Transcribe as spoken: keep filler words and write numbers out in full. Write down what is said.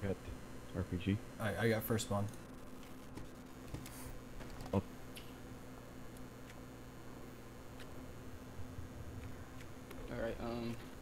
Got R P G. I I got first spawn. Oh. Alright, um...